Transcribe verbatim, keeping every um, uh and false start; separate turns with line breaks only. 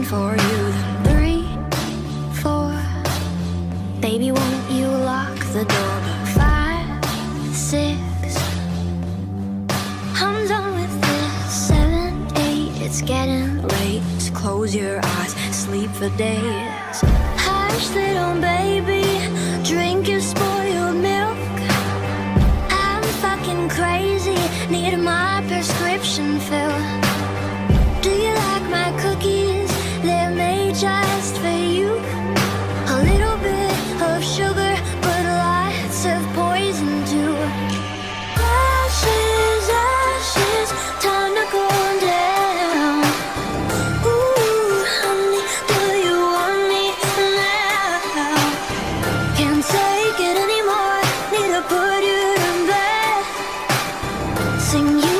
waiting for you. Three, four, baby, won't you lock the door? Five, six, I'm done with this. Seven, eight, it's getting late. Just close your eyes, sleep for days. Hush, little baby, drink your spoiled milk. I'm fucking crazy, need my prescription filled. Do you like my cookies? They're made just for you. A little bit of sugar, but lots of poison too. Ashes, ashes, time to go down. Ooh, honey, do you want me now? Can't take it anymore, need to put you to bed. Sing you